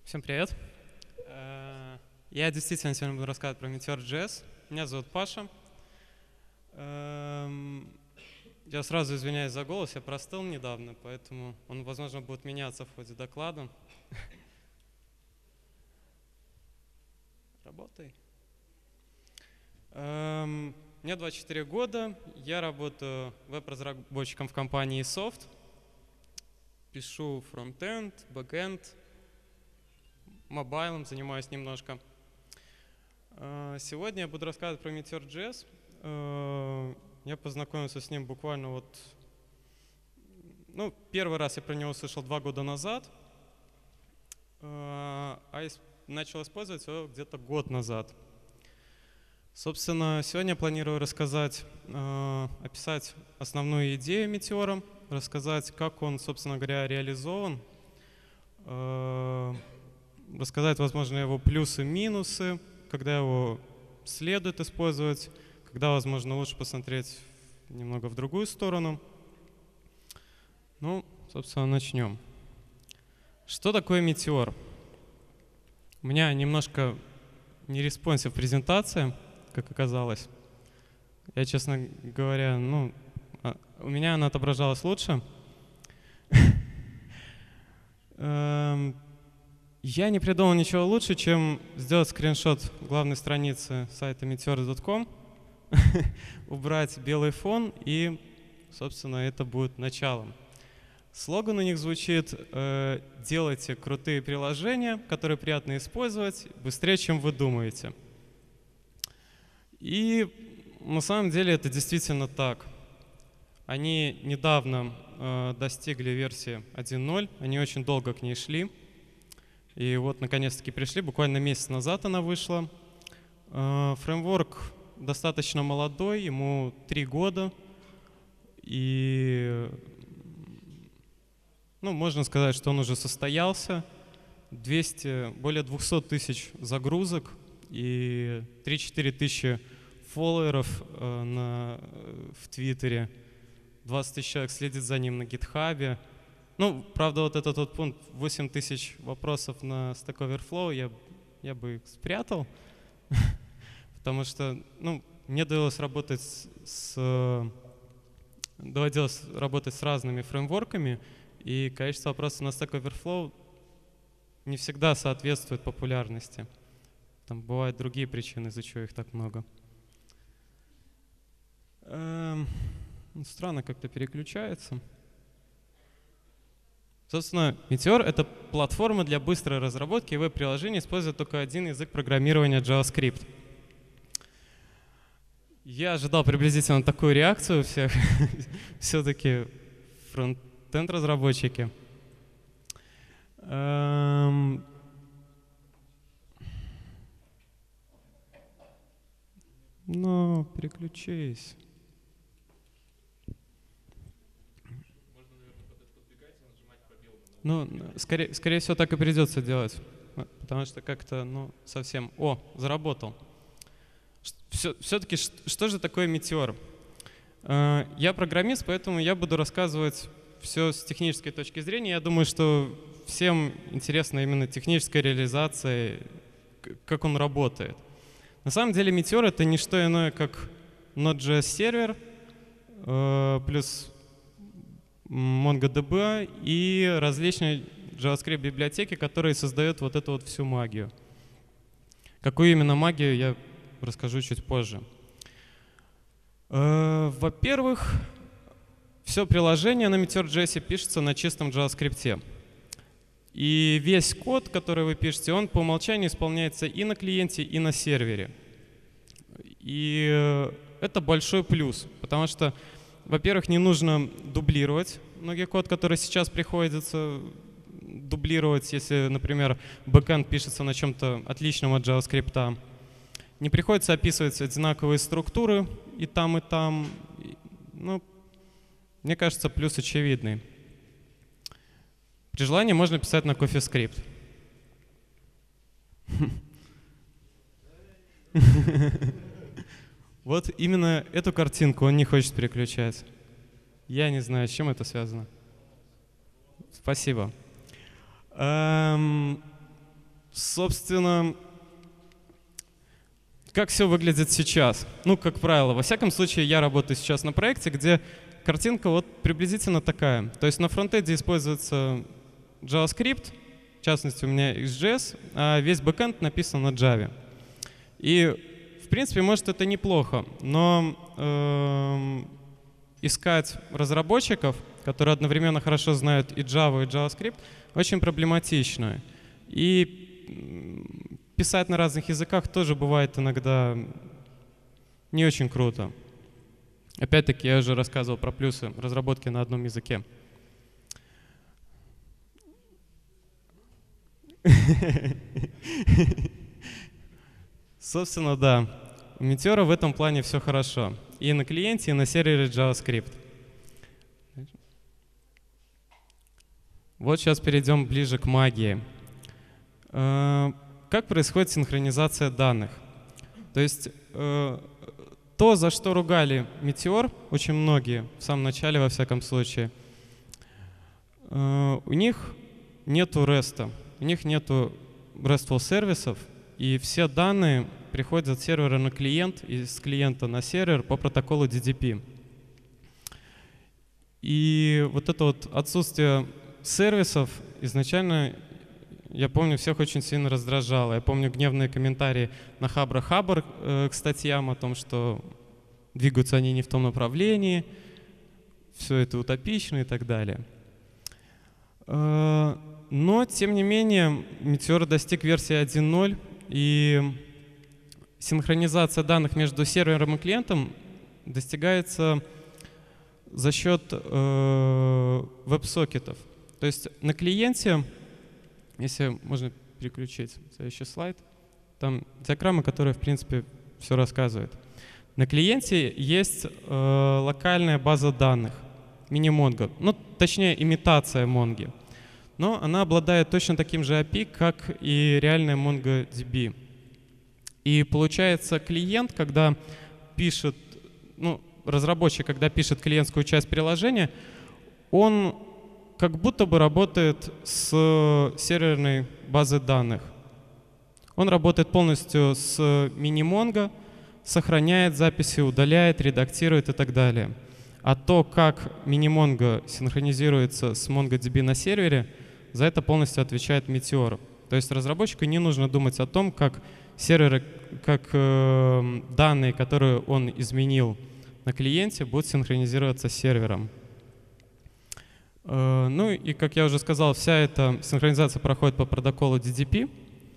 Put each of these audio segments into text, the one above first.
Всем привет. Я действительно сегодня буду рассказывать про Meteor.js. Меня зовут Паша. Я сразу извиняюсь за голос, я простыл недавно, поэтому он, возможно, будет меняться в ходе доклада. Работай. Мне 24 года, я работаю веб-разработчиком в компании Soft. Пишу фронтенд, бэкенд, мобайлом занимаюсь немножко. Сегодня я буду рассказывать про Meteor.js. Я познакомился с ним буквально первый раз я про него слышал 2 года назад, начал использовать его где-то год назад. Собственно, сегодня я планирую описать основную идею Meteor, рассказать, как он, собственно говоря, реализован, рассказать, возможно, его плюсы-минусы, когда его следует использовать, когда, возможно, лучше посмотреть немного в другую сторону. Собственно, начнем. Что такое Meteor? У меня немножко не респонсив презентация, как оказалось. Я, честно говоря, у меня она отображалась лучше. Я не придумал ничего лучше, чем сделать скриншот главной страницы сайта meteor.com, убрать белый фон, и, собственно, это будет началом. Слоган у них звучит: «Делайте крутые приложения, которые приятно использовать, быстрее, чем вы думаете». И на самом деле это действительно так. Они недавно достигли версии 1.0, они очень долго к ней шли. И вот, наконец-таки, пришли, буквально месяц назад она вышла. Фреймворк достаточно молодой, ему 3 года. И, можно сказать, что он уже состоялся. Более 200 тысяч загрузок и 3-4 тысячи фолловеров в Твиттере. 20 тысяч человек следит за ним на гитхабе. Правда, вот этот вот пункт 8 тысяч вопросов на Stack Overflow я бы их спрятал, потому что мне довелось работать с разными фреймворками, и количество вопросов на Stack Overflow не всегда соответствует популярности. Там бывают другие причины, из-за чего их так много. Странно как-то переключается. Собственно, Meteor — это платформа для быстрой разработки веб-приложений, используя только один язык программирования JavaScript. Я ожидал приблизительно такую реакцию у всех. Все-таки фронтенд-разработчики. Переключись. Скорее всего, так и придется делать, потому что как-то, совсем... О, заработал. Все-таки, что же такое Meteor? Я программист, поэтому я буду рассказывать все с технической точки зрения. Я думаю, что всем интересна именно техническая реализация, как он работает. На самом деле Meteor — это не что иное, как Node.js сервер плюс MongoDB и различные JavaScript библиотеки, которые создают вот эту вот всю магию. Какую именно магию, я расскажу чуть позже. Во-первых, все приложение на Meteor.js пишется на чистом JavaScript. И весь код, который вы пишете, он по умолчанию исполняется и на клиенте, и на сервере. И это большой плюс, потому что, во-первых, не нужно дублировать многие код, который сейчас приходится дублировать, если, например, бэкэнд пишется на чем-то отличном от JavaScript. Не приходится описывать одинаковые структуры и там, и там. Мне кажется, плюс очевидный. При желании можно писать на CoffeeScript. Вот именно эту картинку он не хочет переключать. Я не знаю, с чем это связано. Спасибо. Собственно, как все выглядит сейчас? Ну, как правило, во всяком случае, я работаю сейчас на проекте, где картинка вот приблизительно такая. То есть на фронтенде используется JavaScript, в частности, у меня XJS, а весь бэкэнд написан на Java. И, в принципе, может, это неплохо, но искать разработчиков, которые одновременно хорошо знают и Java, и JavaScript, очень проблематично. И писать на разных языках тоже бывает иногда не очень круто. Опять-таки, я уже рассказывал про плюсы разработки на одном языке. Собственно, да. У Meteor в этом плане все хорошо. И на клиенте, и на сервере JavaScript. Вот сейчас перейдем ближе к магии. Как происходит синхронизация данных? То есть то, за что ругали Meteor, очень многие, в самом начале во всяком случае, у них нету REST, у них нету RESTful сервисов, и все данные приходят с сервера на клиент и с клиента на сервер по протоколу DDP. И вот это вот отсутствие сервисов изначально, я помню, всех очень сильно раздражало. Я помню гневные комментарии на Хабр к статьям о том, что двигаются они не в том направлении, все это утопично и так далее. Но, тем не менее, Meteor достиг версии 1.0, и синхронизация данных между сервером и клиентом достигается за счет веб-сокетов. То есть на клиенте, если можно переключить следующий слайд, там диаграмма, которая, в принципе, все рассказывает. На клиенте есть локальная база данных, мини-Mongo, ну, точнее, имитация Mongo. Но она обладает точно таким же API, как и реальная MongoDB. И получается, клиент, когда пишет, ну, разработчик, когда пишет клиентскую часть приложения, он как будто бы работает с серверной базой данных. Он работает полностью с мини-Mongo, сохраняет записи, удаляет, редактирует и так далее. А то, как мини-Mongo синхронизируется с MongoDB на сервере, за это полностью отвечает Meteor. То есть разработчику не нужно думать о том, как серверы, как данные, которые он изменил на клиенте, будут синхронизироваться с сервером. Ну и, как я уже сказал, вся эта синхронизация проходит по протоколу DDP.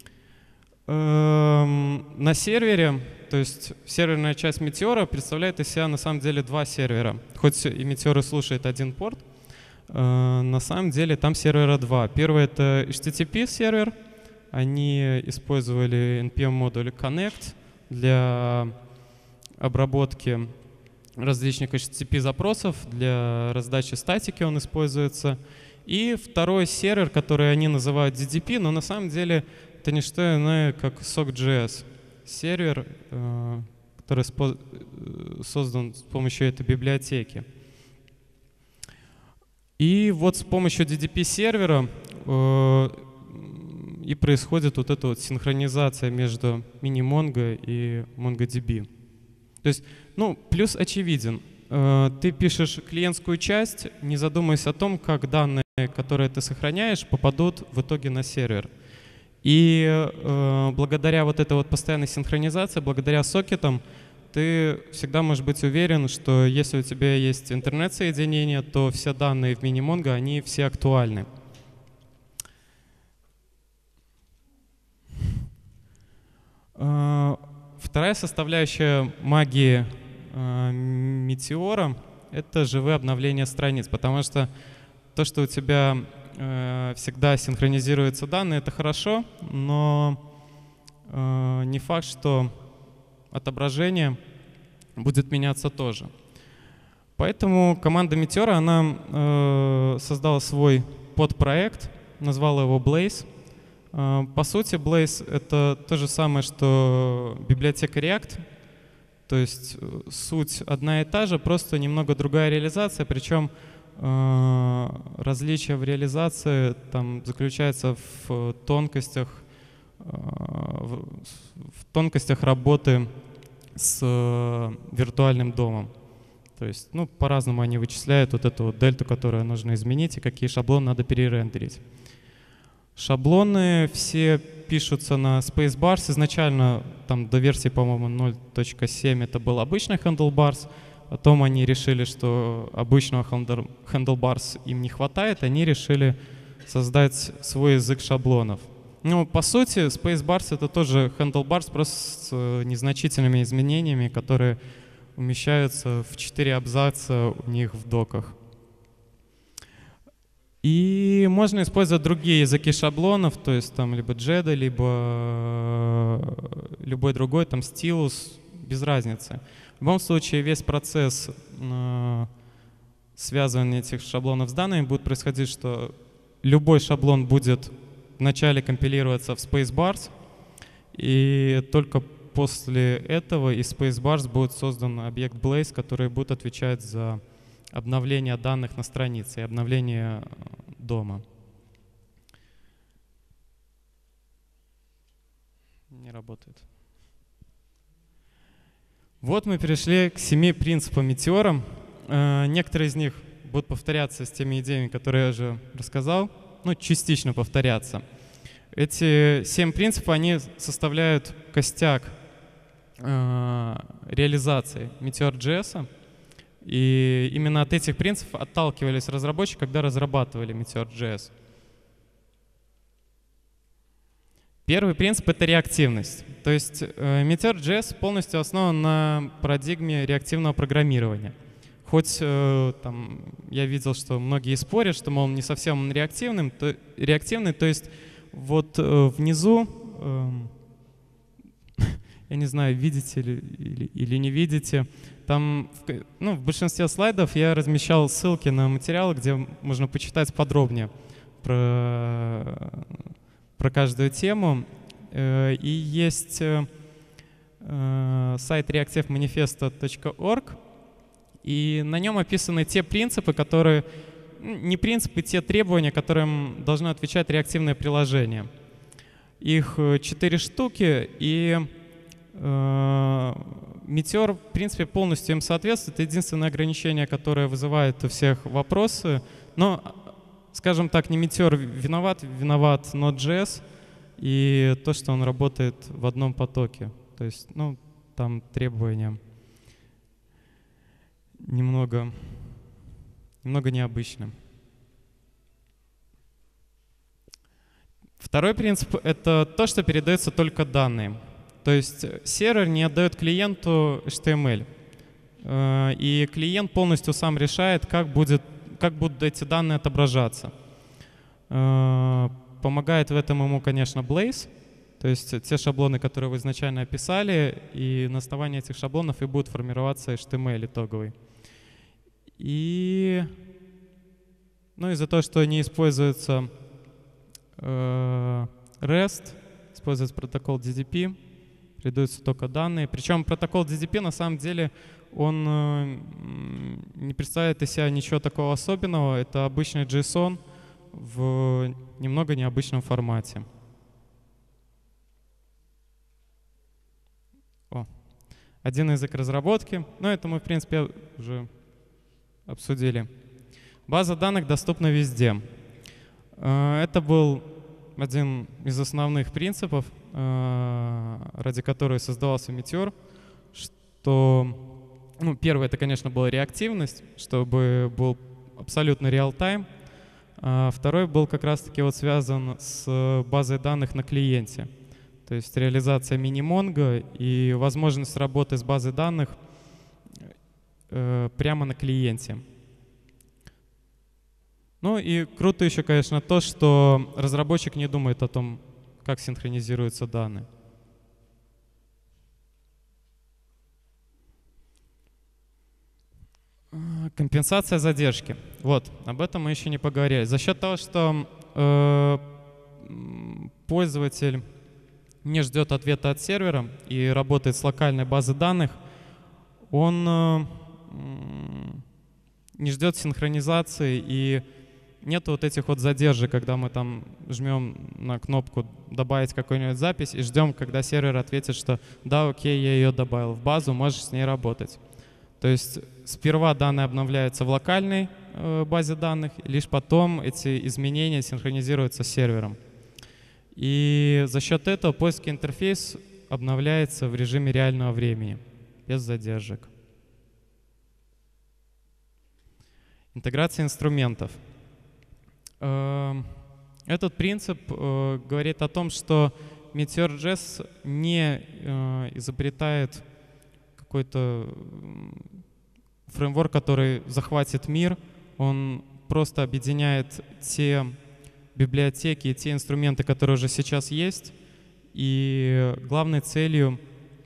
На сервере, то есть серверная часть Meteor представляет из себя на самом деле два сервера. Хоть и Meteor слушает один порт, на самом деле там сервера два. Первый — это HTTP сервер. Они использовали NPM-модуль Connect для обработки различных HTTP-запросов, для раздачи статики он используется. И второй сервер, который они называют DDP, но на самом деле это не что иное, как SOC.js. Сервер, который создан с помощью этой библиотеки. И вот с помощью DDP-сервера и происходит вот эта вот синхронизация между мини-Mongo и MongoDB. То есть, ну, плюс очевиден. Ты пишешь клиентскую часть, не задумываясь о том, как данные, которые ты сохраняешь, попадут в итоге на сервер. И благодаря вот этой вот постоянной синхронизации, благодаря сокетам, ты всегда можешь быть уверен, что если у тебя есть интернет-соединение, то все данные в мини-Mongo, они все актуальны. Вторая составляющая магии Meteor — это живые обновления страниц, потому что то, что у тебя всегда синхронизируются данные, это хорошо, но не факт, что отображение будет меняться тоже. Поэтому команда Meteor, она создала свой подпроект, назвала его Blaze. По сути, Blaze — это то же самое, что библиотека React. То есть суть одна и та же, просто немного другая реализация, причем различие в реализации там заключается в тонкостях в тонкостях работы с виртуальным домом. То есть, ну, по-разному они вычисляют вот эту вот дельту, которую нужно изменить, и какие шаблоны надо перерендерить. Шаблоны все пишутся на Spacebars. Изначально там до версии, по-моему, 0.7 это был обычный Handlebars. Потом они решили, что обычного Handlebars им не хватает. Они решили создать свой язык шаблонов. Ну, по сути, Spacebars — это тоже Handlebars, просто с незначительными изменениями, которые умещаются в 4 абзаца у них в доках. И можно использовать другие языки шаблонов, то есть там либо Jedi, либо любой другой, там Stylus, без разницы. В любом случае весь процесс связывания этих шаблонов с данными будет происходить, что любой шаблон будет вначале компилироваться в Spacebars, и только после этого из Spacebars будет создан объект Blaze, который будет отвечать за обновление данных на странице и обновление дома. Не работает. Вот мы перешли к 7 принципам Meteor. Некоторые из них будут повторяться с теми идеями, которые я уже рассказал, ну, частично повторяться. Эти 7 принципов, они составляют костяк реализации Meteor.js. И именно от этих принципов отталкивались разработчики, когда разрабатывали Meteor.js. Первый принцип — это реактивность. То есть Meteor.js полностью основан на парадигме реактивного программирования. Хоть там, я видел, что многие спорят, что, мол, не совсем он реактивный, то есть вот внизу, я не знаю, видите или не видите, там ну, в большинстве слайдов я размещал ссылки на материалы, где можно почитать подробнее про каждую тему. И есть сайт reactivemanifesto.org, и на нем описаны те принципы, которые, не принципы, те требования, которым должно отвечать реактивное приложение. Их 4 штуки, и Meteor, в принципе, полностью им соответствует. Единственное ограничение, которое вызывает у всех вопросы, но, скажем так, не Meteor виноват Node.js и то, что он работает в одном потоке. То есть, ну, там требования немного необычны. Второй принцип — это то, что передаются только данные. То есть сервер не отдает клиенту HTML. И клиент полностью сам решает, как будут эти данные отображаться. Помогает в этом ему, конечно, Blaze. То есть те шаблоны, которые вы изначально описали, и на основании этих шаблонов и будет формироваться HTML итоговый. И ну, из-за того, что не используется REST, используется протокол DDP, передаются только данные. Причем протокол DDP на самом деле он не представляет из себя ничего такого особенного. Это обычный JSON в немного необычном формате. Один язык разработки. Ну, это мы, в принципе, уже обсудили. База данных доступна везде. Это был один из основных принципов, ради которого создавался Meteor, что, ну, первое, это, конечно, была реактивность, чтобы был абсолютно реал-тайм. А второй был как раз-таки вот связан с базой данных на клиенте. То есть реализация мини-монго и возможность работы с базой данных прямо на клиенте. Ну и круто еще, конечно, то, что разработчик не думает о том, как синхронизируются данные. Компенсация задержки. Вот, об этом мы еще не поговорили. За счет того, что пользователь не ждет ответа от сервера и работает с локальной базой данных, он не ждет синхронизации и нет вот этих вот задержек, когда мы там жмем на кнопку «Добавить какую-нибудь запись» и ждем, когда сервер ответит, что «Да, окей, я ее добавил в базу, можешь с ней работать». То есть сперва данные обновляются в локальной базе данных, и лишь потом эти изменения синхронизируются с сервером. И за счет этого польский интерфейс обновляется в режиме реального времени, без задержек. Интеграция инструментов. Этот принцип говорит о том, что Meteor.js не изобретает какой-то фреймворк, который захватит мир. Он просто объединяет те библиотеки и те инструменты, которые уже сейчас есть. И главная цель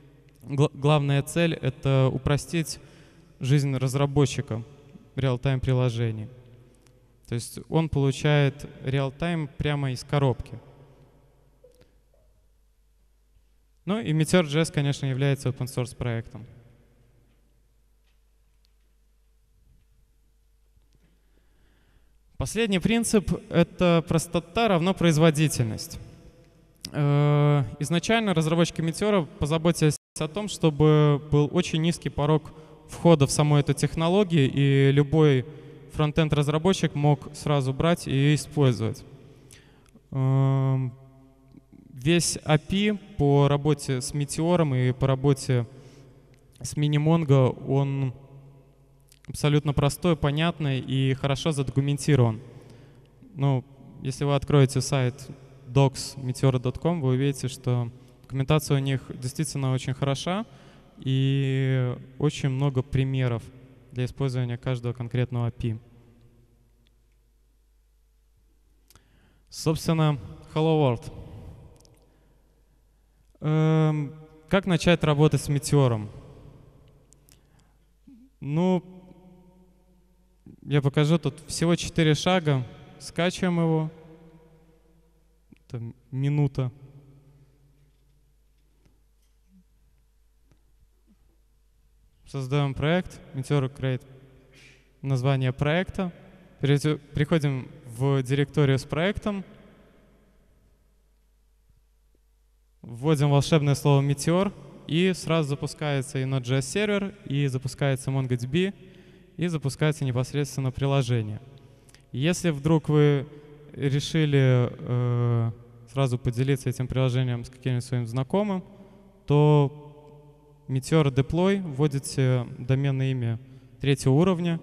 — это упростить жизнь разработчика реал-тайм приложений. То есть он получает реал-тайм прямо из коробки. Ну и Meteor.js, конечно, является open-source проектом. Последний принцип — это простота равно производительность. Изначально разработчики Meteor позаботились о том, чтобы был очень низкий порог входа в саму эту технологию, и любой фронтенд-разработчик мог сразу брать и использовать. Весь API по работе с Meteor и по работе с Minimongo, он абсолютно простой, понятный и хорошо задокументирован. Ну, если вы откроете сайт docs.meteor.com, вы увидите, что документация у них действительно очень хороша и очень много примеров для использования каждого конкретного API. Собственно, Hello World. Как начать работать с Meteor? Ну, я покажу тут всего 4 шага. Скачиваем его. Это минута. Создаем проект. Meteor Create название проекта. Приходим в директорию с проектом. Вводим волшебное слово Meteor, и сразу запускается и Node.js сервер, и запускается MongoDB, и запускается непосредственно приложение. Если вдруг вы решили сразу поделиться этим приложением с каким-нибудь своим знакомым, то Meteor Deploy, вводите доменное имя 3-го уровня,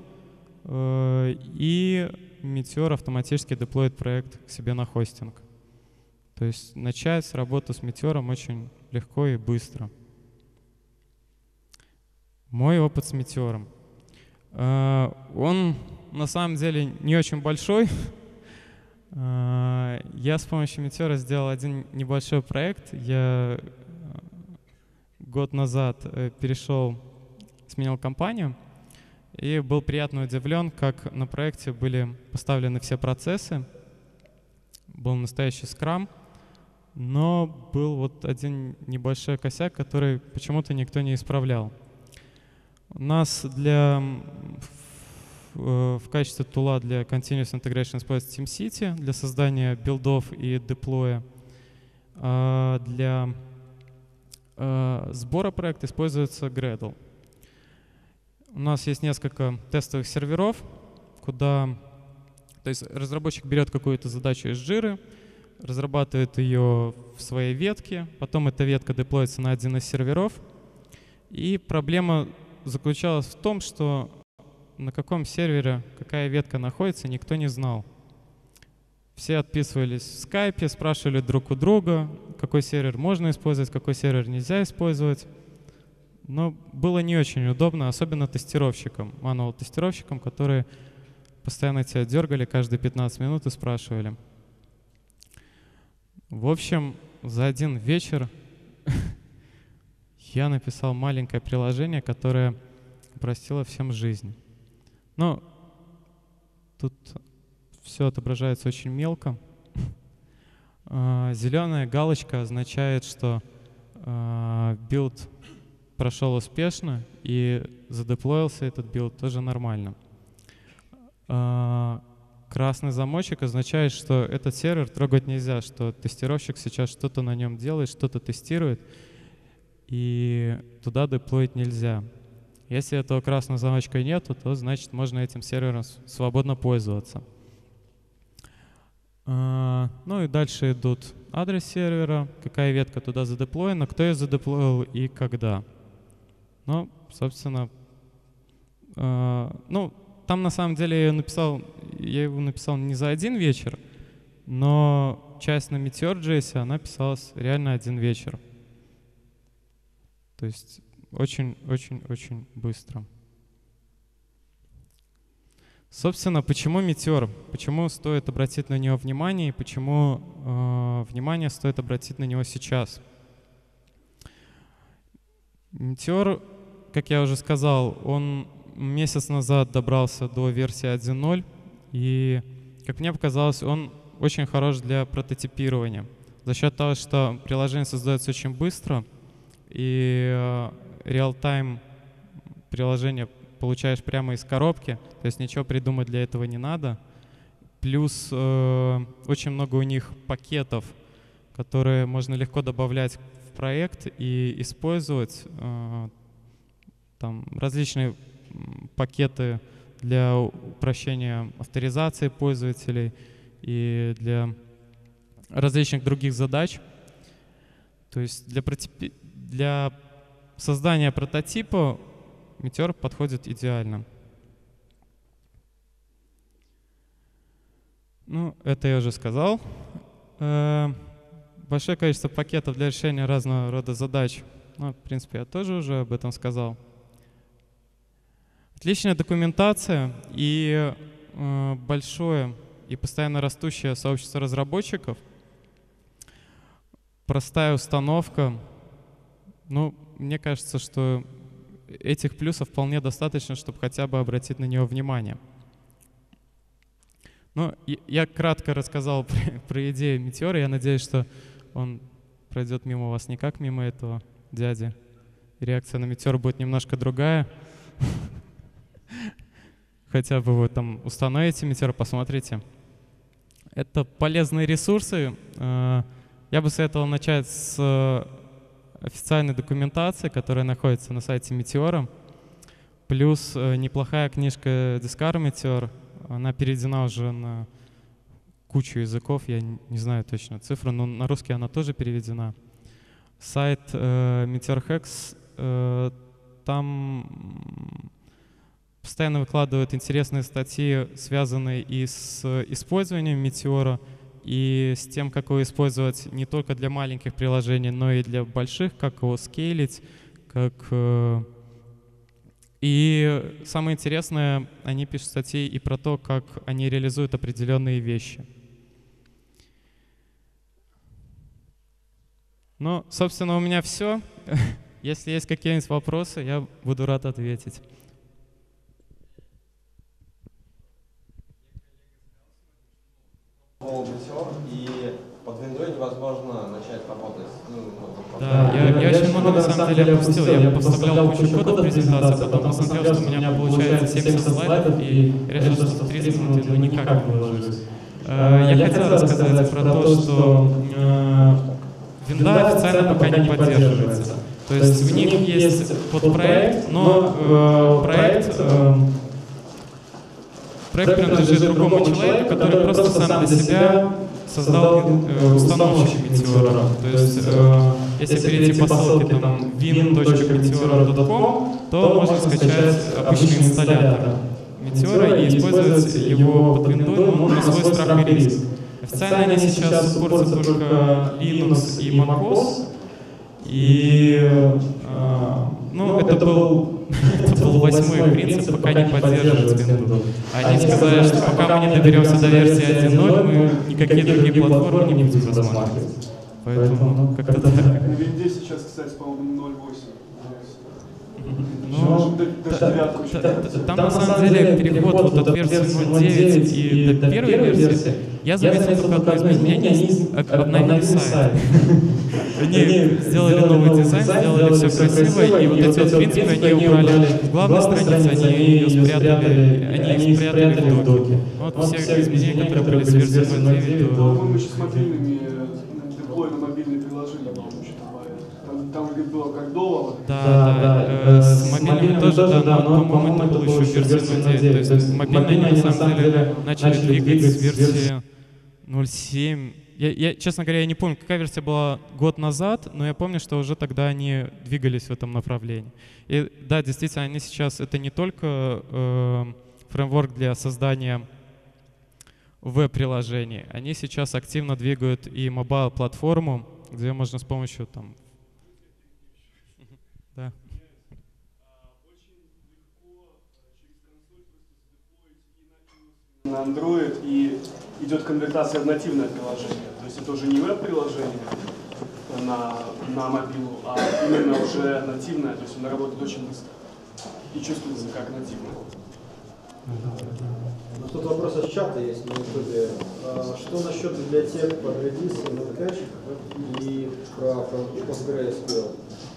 и Meteor автоматически деплоит проект к себе на хостинг. То есть начать работу с Meteor очень легко и быстро. Мой опыт с Meteor. Он на самом деле не очень большой. Я с помощью Meteor сделал один небольшой проект. Я год назад сменил компанию и был приятно удивлен, как на проекте были поставлены все процессы. Был настоящий скрам, но был вот один небольшой косяк, который почему-то никто не исправлял. У нас в качестве тула для Continuous Integration используется TeamCity для создания билдов и деплоя. Для сбора проекта используется Gradle. У нас есть несколько тестовых серверов, то есть разработчик берет какую-то задачу из Jira, разрабатывает ее в своей ветке, потом эта ветка деплоится на один из серверов. И проблема заключалась в том, что на каком сервере какая ветка находится, никто не знал. Все отписывались в скайпе, спрашивали друг у друга, какой сервер можно использовать, какой сервер нельзя использовать. Но было не очень удобно, особенно тестировщикам, мануал-тестировщикам, которые постоянно тебя дергали каждые 15 минут и спрашивали. В общем, за один вечер я написал маленькое приложение, которое упростило всем жизнь. Но тут все отображается очень мелко. Зеленая галочка означает, что билд прошел успешно и задеплоился этот билд тоже нормально. красный замочек означает, что этот сервер трогать нельзя, что тестировщик сейчас что-то на нем делает, что-то тестирует, и туда деплоить нельзя. Если этого красного замочка нету, то значит можно этим сервером свободно пользоваться. Ну и дальше идут адрес сервера, какая ветка туда задеплоена, кто ее задеплоил и когда. Ну, собственно, ну, там на самом деле я его написал не за один вечер, но часть на Meteor.js, она писалась реально один вечер. То есть очень-очень-очень быстро. Собственно, почему Meteor? Почему стоит обратить на него внимание и почему внимание стоит обратить на него сейчас? Meteor, как я уже сказал, он месяц назад добрался до версии 1.0, и, как мне показалось, он очень хорош для прототипирования. За счет того, что приложение создается очень быстро, и реал-тайм приложение получаешь прямо из коробки, то есть ничего придумать для этого не надо. Плюс очень много у них пакетов, которые можно легко добавлять в проект и использовать. Там различные пакеты для упрощения авторизации пользователей и для различных других задач. То есть для создания прототипа Meteor подходит идеально. Ну, это я уже сказал. Большое количество пакетов для решения разного рода задач. Ну, в принципе, я тоже уже об этом сказал. Отличная документация и большое и постоянно растущее сообщество разработчиков. Простая установка. Ну, мне кажется, что этих плюсов вполне достаточно, чтобы хотя бы обратить на него внимание. Ну, я кратко рассказал про идею Meteor. Я надеюсь, что он пройдет мимо вас не как мимо этого дяди. Реакция на Meteor будет немножко другая. Хотя бы вы там установите Meteor, посмотрите. Это полезные ресурсы. Я бы советовал начать с официальной документации, которая находится на сайте Meteor. Плюс неплохая книжка Discover Meteor. Она переведена уже на кучу языков. Я не знаю точно цифру, но на русский она тоже переведена. Сайт Meteor Hacks. Там постоянно выкладывают интересные статьи, связанные и с использованием Meteor, и с тем, как его использовать не только для маленьких приложений, но и для больших, как его скейлить, И самое интересное, они пишут статьи и про то, как они реализуют определенные вещи. Ну, собственно, у меня все. Если есть какие-нибудь вопросы, я буду рад ответить. И под виндой невозможно начать работать. Да, я очень много на самом деле опустил. Я поставлял кучу кода в презентацию, потом посмотрел, что у меня получается 70 слайдов, и решил, что 30 минут ну, никак не уложусь. Я хотел рассказать про то, что винда официально пока не поддерживается. То есть у них есть подпроект, но проект принадлежит другому человеку, который просто сам для себя создал установщик Meteor. То есть, если перейти по ссылке там win.meteor.com, то можно скачать обычный инсталлятор Meteor и использовать его под виндой, но на свой страх и риск. Официально они сейчас суппортят только Linux и macOS. И ну, это был 8-й принцип, пока не поддерживать винду. Они сказали, что пока мы не доберемся до версии 1.0, мы никакие другие платформы не будем рассматривать. Поэтому как-то так. На винде сейчас, кстати, по-моему, 0.8. Там на самом деле переход вот от версии 0.9 и до первой версии, я заметил только одно изменение, они обновили сайт. Они сделали новый дизайн, сделали все красиво, и вот эти вот принципы они убрали с главной страницы, они их спрятали в доке. Вот вот все изменения, которые были с версии 0.9, По-моему, еще с мобильными, деплой на мобильные приложения, по-моему, еще добавили. Там было как доллар. Да, с мобильными тоже, да, но, по-моему, это было еще в версии 0.9. То есть мобильные они на самом деле начали двигать с версии 0.7. Я, честно говоря, я не помню, какая версия была год назад, но я помню, что уже тогда они двигались в этом направлении. И да, действительно, они сейчас, это не только фреймворк для создания веб-приложений, они сейчас активно двигают и мобайл-платформу, где можно с помощью там... Да. На Android и идет конвертация в нативное приложение. То есть это уже не веб-приложение на мобилу, а именно уже нативное. То есть оно работает очень быстро и чувствуется как нативное. Ну, тут вопрос из чата есть на YouTube. Что насчет библиотек под Redis и Netcache и про PostgreSQL?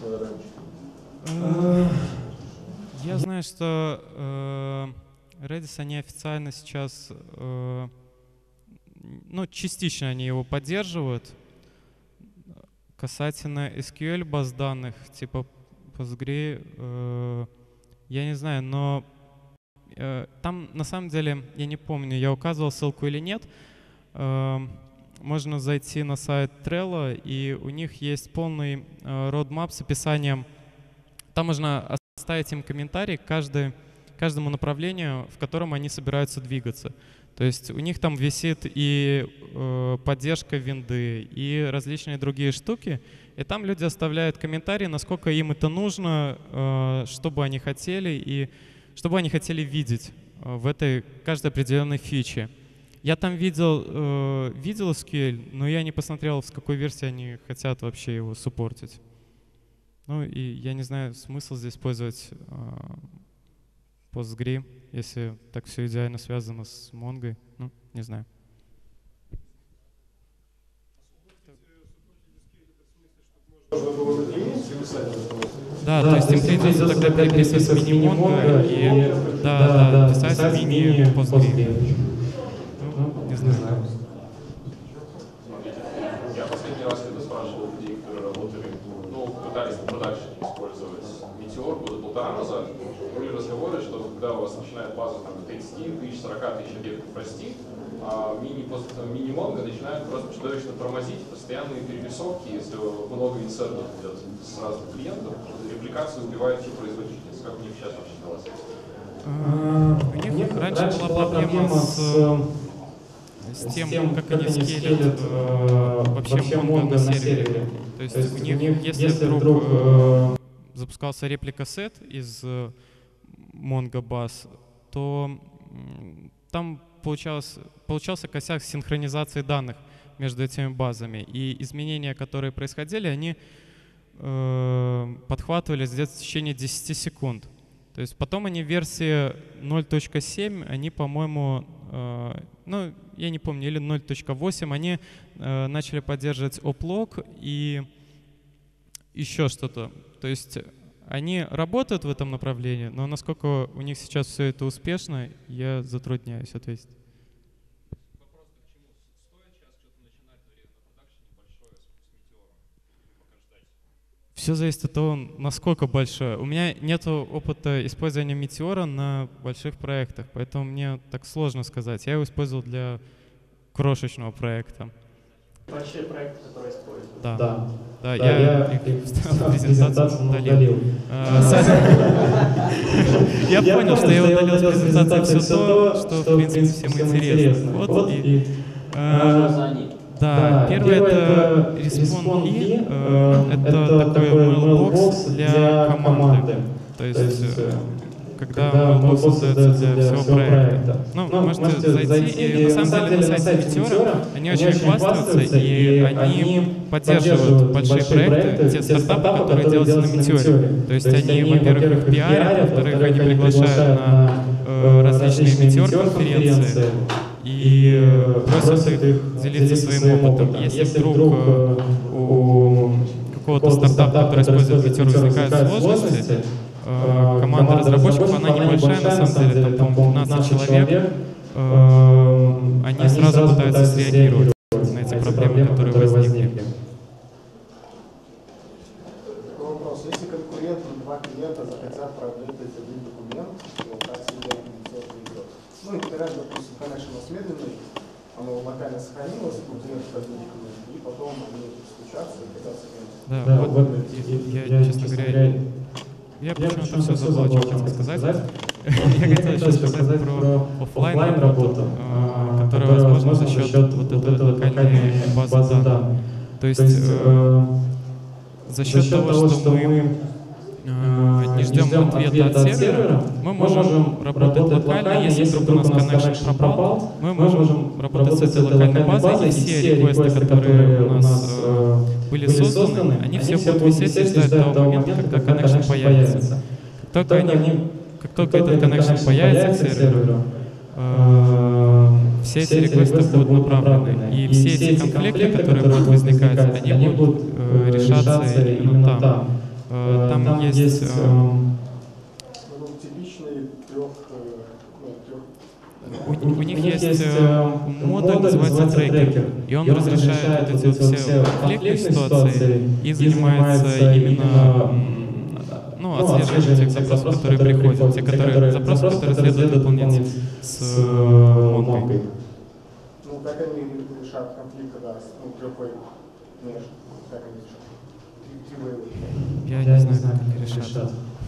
Я знаю, что Redis, они официально сейчас, ну, частично они его поддерживают. Касательно SQL баз данных, типа Postgre, я не знаю, но там на самом деле, я не помню, я указывал ссылку или нет, можно зайти на сайт Trello, и у них есть полный roadmap с описанием. Там можно оставить им комментарий к каждому направлению, в котором они собираются двигаться. То есть у них там висит и поддержка винды, и различные другие штуки. И там люди оставляют комментарии, насколько им это нужно, что бы они хотели, и что бы они хотели видеть в этой каждой определенной фиче. Я там видел SQL, но я не посмотрел, с какой версии они хотят вообще его суппортить. Ну и я не знаю, смысл здесь использовать Postgre, если так все идеально связано с Mongo. Ну, не знаю. Да, то есть им придется тогда переписывать с мини-Mongo и писать в мини-Postgre. Ну, не знаю. Я последний раз, когда спрашивал людей, которые работали, пытались в продакшене использовать Meteor года 1,5 назад, были разговоры, что когда у вас начинает база там, 30 тысяч, 40 тысяч объектов расти, а мини-Mongo начинает просто чудовищно тормозить, постоянные перерисовки, если много инсертов идет с разных клиентов, репликация убивает всю производительность. Как у них сейчас вообще дела? У них раньше была проблема с тем, как они скейлят вообще Mongo на сервере. То есть у них, если вдруг запускался реплика-сет из Mongo Bus, то там получался косяк синхронизации данных между этими базами. И изменения, которые происходили, они подхватывались где-то в течение 10 секунд. То есть потом они в версии 0.7, они, по-моему, ну, я не помню, или 0.8, они начали поддерживать оплог и еще что-то. То есть они работают в этом направлении, но насколько у них сейчас все это успешно, я затрудняюсь ответить. Вопрос к чему? Стоит сейчас что-то начинать на продакшене большое с Meteor? Пока ждать? Все зависит от того, насколько большое. У меня нет опыта использования Meteor на больших проектах, поэтому мне так сложно сказать. Я его использовал для крошечного проекта. Большие проекты, которые используют. Да, я их в презентацию удалил. Я понял, что я удалил с презентации все то, что в принципе всем интересно. Вот и да, первое это Respawn.me, это такой mailbox для команды. То есть когда mailbox создается для всего проекта. Ну, можете зайти, и на самом деле на сайте Meteor они очень хвастаются, и они поддерживают большие проекты, те стартапы, которые делаются на Meteor. То есть они, во-первых, их пиарят, во-вторых, они приглашают на различные Meteor-конференции и просят их делиться своим опытом. Если вдруг у какого-то стартапа, который использует Meteor, возникают сложности, команда разработчиков, она небольшая, на самом деле, там, по-моему, 15 человек, они сразу пытаются среагировать на эти проблемы, которые возникли. Такой вопрос. Если конкуренты, два клиента захотят продлить один документ, то как себя идет? Ну, интернет, допустим, connection медленный, оно локально сохранилось, конкурент один документ, и потом они стучатся и пытаются сохранить. Да, вот я, честно говоря, я почему-то все забыл, что хотел сказать. Я хотел еще сказать про офлайн работу, которая возможна за счет вот этой локальной базы данных. То есть за счет того, что мы не ждем ответа от сервера, мы можем работать локально. Если вдруг у нас connection пропал, мы можем работать с этой локальной базой, и все реквесты, которые у нас были созданы, они все будут висеть и ждать того момента, когда connection появится. Как только этот connection появится к серверу, все эти реквесты будут направлены. И все эти конфликты, которые будут возникать, они будут решаться именно там. Там есть... Типичный У них есть модуль, называется трекер, и он разрешает вот эти вот все конфликтные ситуации и занимается именно отслеживанием тех запросов, которые приходят, те запросы, которые следует выполнять с Mongo. Ну, как они решают конфликт, когда трехвей между, как они решают? Я не знаю, как они решат.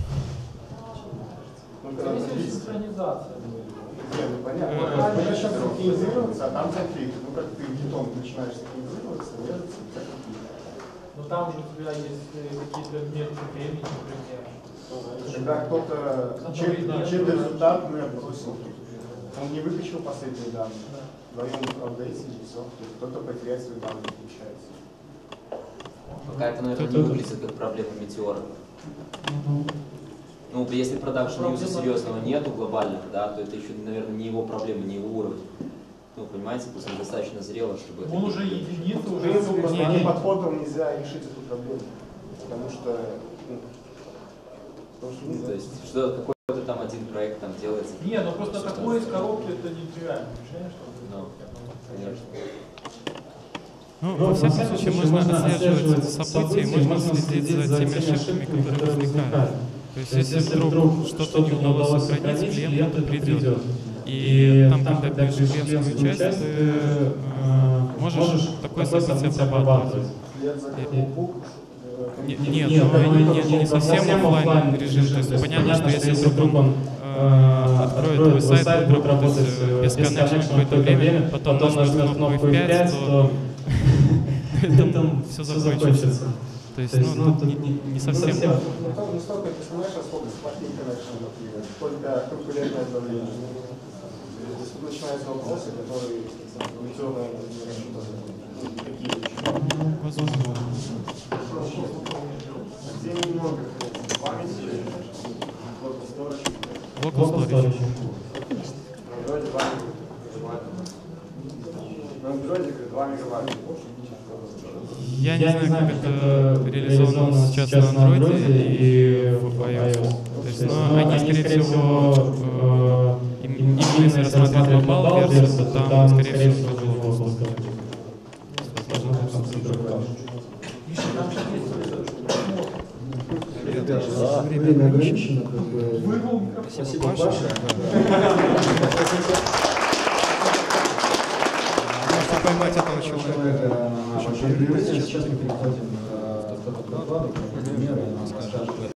Синхронизация. Ну, понятно. Мы начнем синхронизироваться, а там конфликт. Ну, как ты гитом начинаешь синхронизироваться, вяжется, у тебя конфликт. Но там же у тебя есть какие-то методы времени, например. Когда кто-то чей-то результат мы отбросил, он не выкачал последние данные, вдвоем апдейтили, и все, кто-то потеряет свои данные, получается. Пока это, наверное, не выглядит как проблема метеора. Ну, если продакшн юза серьезного нету глобального, да, то это еще, наверное, не его проблема, не его уровень. Ну, понимаете, пусть он достаточно зрело, чтобы... Он уже единица, уже... Одним подходом нельзя решить эту проблему, потому что... то есть, что какой-то там один проект там делается. Не, ну просто такое из коробки это не реально, понимаешь? Ну, конечно. Ну, во всяком случае, можно отслеживать события, можно следить за теми ошибками, которые возникают. То есть, если вдруг что-то не удалось сохранить, клиент придет. И там, когда пишешь клиентскую часть, ты можешь такое событие обрабатывать. Нет, не совсем офлайн режим. То есть понятно, что если вдруг он откроет твой сайт, будет работать без коннекшена какое-то время, потом нажмет кнопку F5, то там все закончится. То есть, не совсем. Не столько коннекшн, сколько сплохим коннекшн, например. Только конкурентное давление. То есть тут начинаются вопросы, которые метеор, наверное, не рассчитаны. Какие еще? Возможно. Где немного памяти, Local storage. На Android 2 мегабайта. Я не знаю, как это реализовано сейчас на Android и в iOS. То есть, но они, скорее всего, именно если рассматривать глобал версию, то там, скорее всего, тоже local storage. Время ограничено, как бы. Спасибо большое. Можно поймать этого человека. Сейчас мы переходим к докладу, например, скажем,